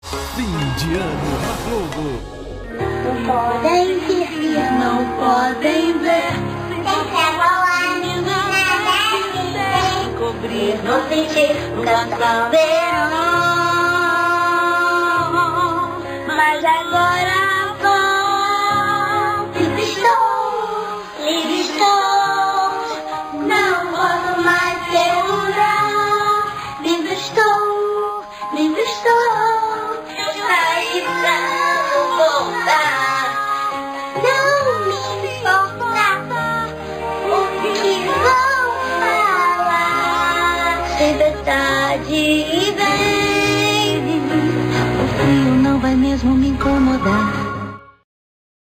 Fim de ano na Globo. Não podem vir, não podem ver. Sempre voar, nada cobrir, não sentir, nunca saberão. Mas agora vão. Livre estou, não posso mais segurar. Livre estou, saí pra voltar. Não me importa o que vão falar. Liberdade vem. O frio não vai mesmo me incomodar.